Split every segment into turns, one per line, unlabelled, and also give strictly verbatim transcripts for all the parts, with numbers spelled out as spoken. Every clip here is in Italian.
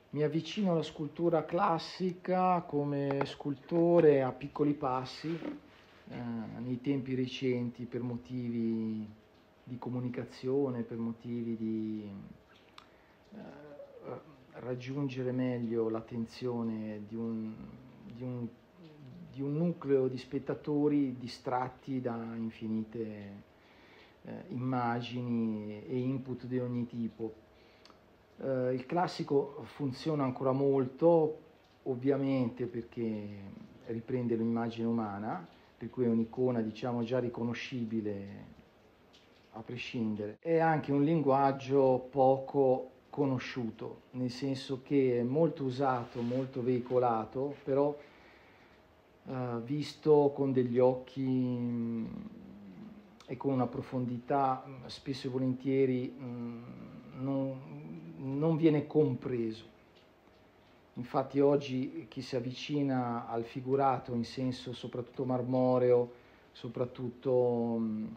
Mi avvicino alla scultura classica come scultore a piccoli passi, eh, nei tempi recenti per motivi di comunicazione, per motivi di eh, raggiungere meglio l'attenzione di un, di, un, di un nucleo di spettatori distratti da infinite eh, immagini e input di ogni tipo. Uh, il classico funziona ancora molto, ovviamente perché riprende l'immagine umana, per cui è un'icona, diciamo, già riconoscibile a prescindere. È anche un linguaggio poco conosciuto, nel senso che è molto usato, molto veicolato, però uh, visto con degli occhi mh, e con una profondità mh, spesso e volentieri mh, non non viene compreso. Infatti oggi chi si avvicina al figurato in senso soprattutto marmoreo, soprattutto mh,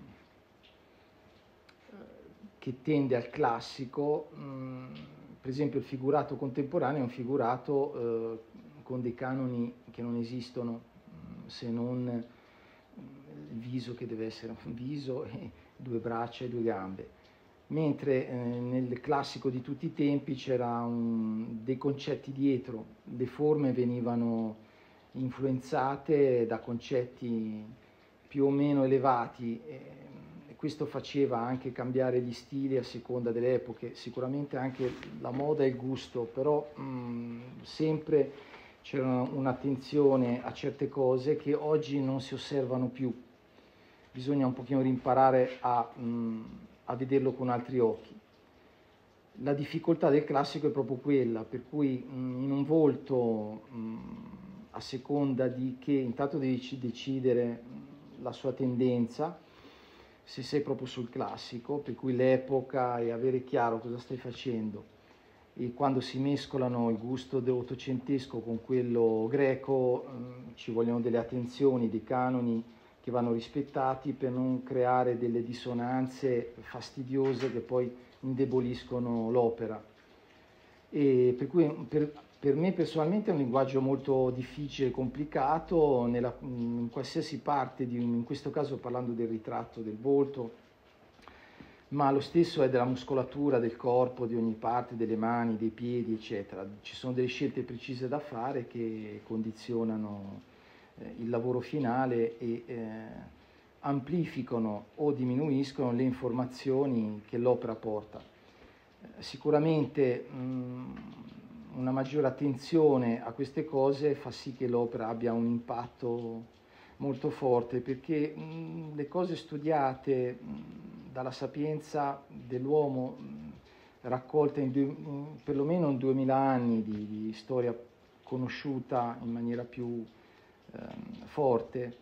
che tende al classico, mh, per esempio il figurato contemporaneo è un figurato eh, con dei canoni che non esistono, mh, se non il viso che deve essere un viso e due braccia e due gambe. Mentre eh, nel classico di tutti i tempi c'erano dei concetti dietro, le forme venivano influenzate da concetti più o meno elevati e, e questo faceva anche cambiare gli stili a seconda delle epoche, sicuramente anche la moda e il gusto, però mh, sempre c'era un'attenzione a certe cose che oggi non si osservano più. Bisogna un pochino rimparare a... Mh, a vederlo con altri occhi. La difficoltà del classico è proprio quella, per cui mh, in un volto, mh, a seconda di che, intanto devi decidere mh, la sua tendenza, se sei proprio sul classico, per cui l'epoca e avere chiaro cosa stai facendo. E quando si mescolano il gusto ottocentesco con quello greco, mh, ci vogliono delle attenzioni, dei canoni che vanno rispettati per non creare delle dissonanze fastidiose che poi indeboliscono l'opera. E per cui per, per me personalmente è un linguaggio molto difficile e complicato, nella, in qualsiasi parte, di, in questo caso parlando del ritratto del volto, ma lo stesso è della muscolatura del corpo, di ogni parte, delle mani, dei piedi, eccetera. Ci sono delle scelte precise da fare che condizionano il lavoro finale e eh, amplificano o diminuiscono le informazioni che l'opera porta. Sicuramente mh, una maggiore attenzione a queste cose fa sì che l'opera abbia un impatto molto forte, perché mh, le cose studiate mh, dalla sapienza dell'uomo, raccolte in due, in, perlomeno in duemila anni di, di storia conosciuta in maniera più Ehm, forte,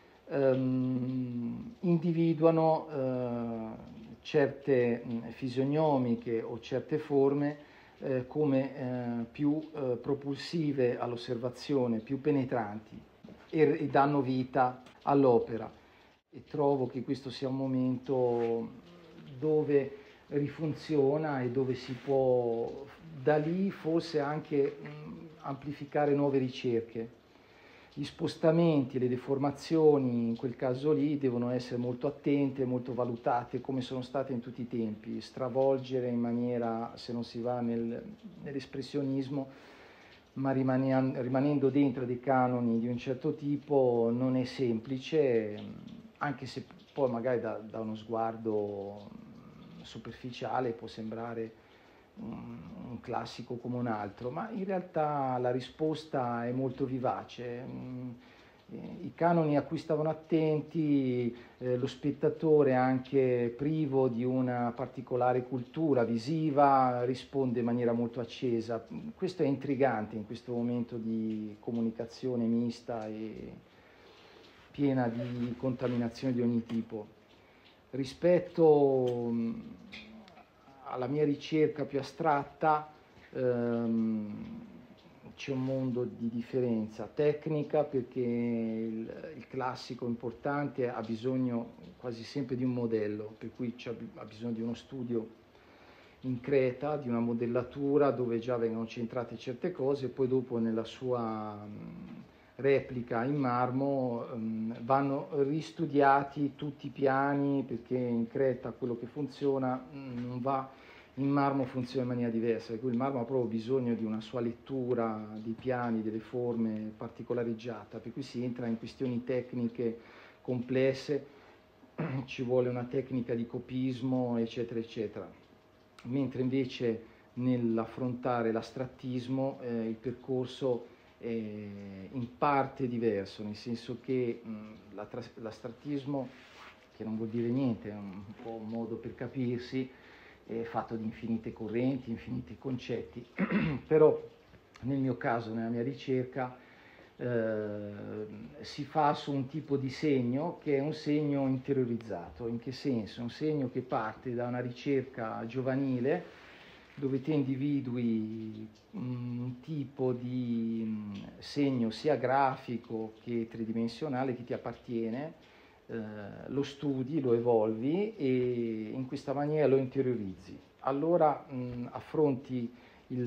ehm, individuano eh, certe mh, fisionomiche o certe forme eh, come eh, più eh, propulsive all'osservazione, più penetranti e, e danno vita all'opera. E trovo che questo sia un momento dove rifunziona e dove si può da lì forse anche mh, amplificare nuove ricerche. Gli spostamenti e le deformazioni in quel caso lì devono essere molto attente, molto valutate come sono state in tutti i tempi. Stravolgere in maniera, se non si va nel, nell'espressionismo, ma rimane, rimanendo dentro dei canoni di un certo tipo non è semplice, anche se poi magari da, da uno sguardo superficiale può sembrare un classico come un altro, ma in realtà la risposta è molto vivace. I canoni a cui stavano attenti, eh, lo spettatore anche privo di una particolare cultura visiva risponde in maniera molto accesa. Questo è intrigante in questo momento di comunicazione mista e piena di contaminazione di ogni tipo. Rispetto alla mia ricerca più astratta ehm, c'è un mondo di differenza tecnica, perché il, il classico importante ha bisogno quasi sempre di un modello, per cui ha bisogno di uno studio in Creta di una modellatura dove già vengono centrate certe cose, e poi dopo nella sua mh, replica in marmo mh, vanno ristudiati tutti i piani, perché in Creta quello che funziona mh, non va in marmo, funziona in maniera diversa, per cui il marmo ha proprio bisogno di una sua lettura dei piani, delle forme particolareggiata, per cui si entra in questioni tecniche complesse, ci vuole una tecnica di copismo, eccetera, eccetera. Mentre invece nell'affrontare l'astrattismo eh, il percorso è in parte diverso, nel senso che mh, la l'astrattismo, che non vuol dire niente, è un po' un modo per capirsi, è fatto di infinite correnti, infiniti concetti, però nel mio caso, nella mia ricerca, eh, si fa su un tipo di segno che è un segno interiorizzato. In che senso? Un segno che parte da una ricerca giovanile dove te individui un tipo di segno sia grafico che tridimensionale che ti appartiene, eh, lo studi, lo evolvi e in questa maniera lo interiorizzi. Allora mh, affronti il,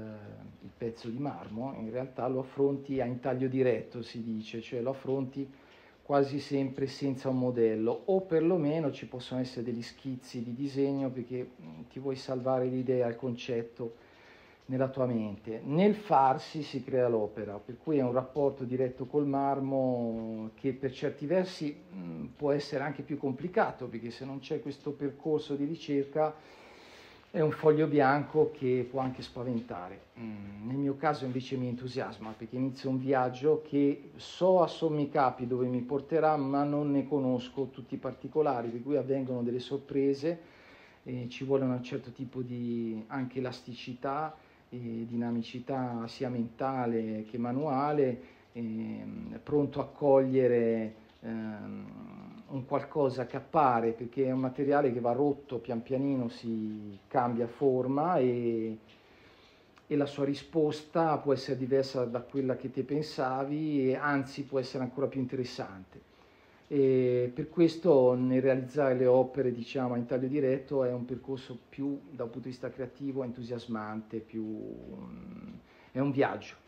il pezzo di marmo, in realtà lo affronti a intaglio diretto, si dice, cioè lo affronti quasi sempre senza un modello, o perlomeno ci possono essere degli schizzi di disegno perché mh, ti vuoi salvare l'idea, il concetto nella tua mente. Nel farsi si crea l'opera, per cui è un rapporto diretto col marmo che per certi versi mh, può essere anche più complicato, perché se non c'è questo percorso di ricerca è un foglio bianco che può anche spaventare. Mm, nel mio caso invece mi entusiasma, perché inizio un viaggio che so a sommi capi dove mi porterà, ma non ne conosco tutti i particolari, per cui avvengono delle sorprese, e ci vuole un certo tipo di anche elasticità e dinamicità sia mentale che manuale, e, pronto a cogliere ehm, un qualcosa che appare, perché è un materiale che va rotto pian pianino, si cambia forma e, e la sua risposta può essere diversa da quella che te pensavi, e anzi può essere ancora più interessante. E per questo nel realizzare le opere, diciamo, a intaglio diretto è un percorso più dal punto di vista creativo entusiasmante, più, è un viaggio.